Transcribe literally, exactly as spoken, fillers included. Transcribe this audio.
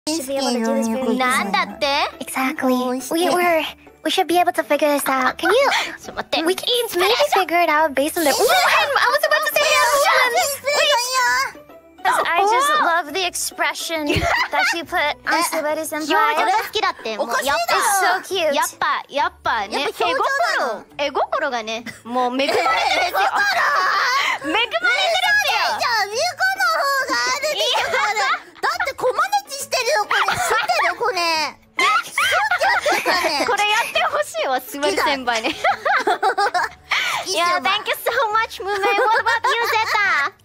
should be able to do this very なんだって Exactly. We were. We should be able to figure this out. Can you? ちょっと待って。 We can maybe figure it out based on the. Ooh, I was about to say that. I just love the expression that she put on Subari senpai. 大好きだって。もうやっぱ It's so cute. やっぱやっぱね、絵心絵心がね、もう恵まれてるんですよ。恵まれてるんですよ。 じゃあミュコの方があるでしょ。だってコマネチしてるよこれ。知ってるこれ。 これやってほしいわ、すばり先輩ね。いや、Thank you so much, Mume. What about you, Zeta?